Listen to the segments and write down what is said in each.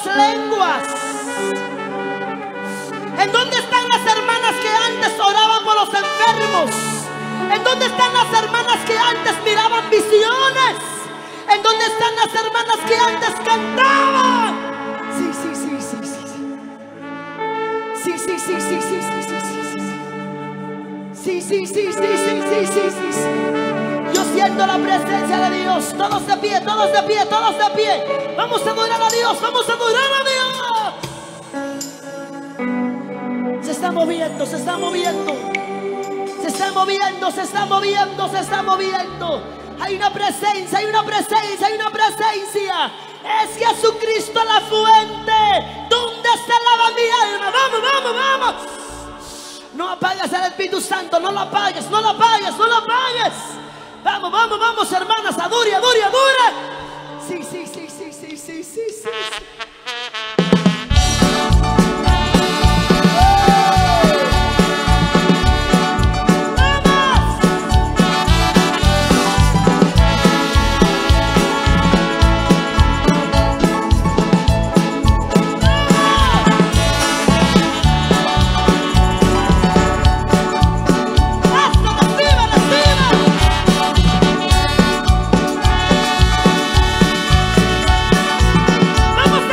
lenguas? ¿En dónde están las hermanas que antes oraban por los enfermos? ¿En dónde están las hermanas que antes miraban visiones? ¿En dónde están las hermanas que antes cantaban? Sí, sí, sí, sí, sí, sí. Sí, sí, sí, sí, sí, sí, sí, sí, sí. Sí, sí, sí, sí, sí, sí, sí, sí, sí. Yo siento la presencia de Dios. Todos de pie, todos de pie, todos de pie. Vamos a adorar a Dios, vamos a adorar a Dios. Se está moviendo, se está moviendo. Se está moviendo, se está moviendo, se está moviendo. Hay una presencia, hay una presencia, hay una presencia. Es Jesucristo la fuente. ¿Dónde se lava mi alma? Vamos, vamos, vamos. No apagues al Espíritu Santo, no lo apagues, no lo apagues, no lo apagues. Vamos, vamos, vamos, hermanas, adore, adore, adore. Sí, sí, sí, sí, sí, sí, sí, sí. Vamos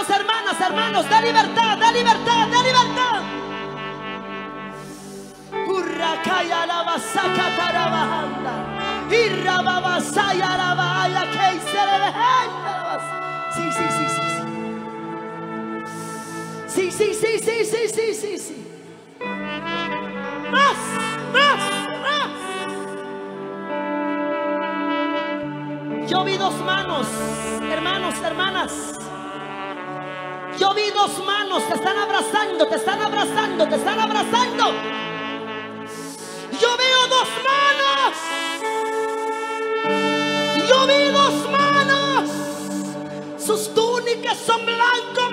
hermanos, hermanas, hermanos, da libertad, da libertad, da libertad. Urrakaya la basaca para bajanda. Irrababasaya la baya que se le deja. Sí, sí, sí, sí, sí. Sí, sí, sí, sí, sí, sí, sí, sí. Más, más, más. Yo vi dos manos, hermanos, hermanas. Yo vi dos manos, te están abrazando, te están abrazando, te están abrazando. Yo veo dos manos. Yo vi dos manos. Sus túnicas son blancos.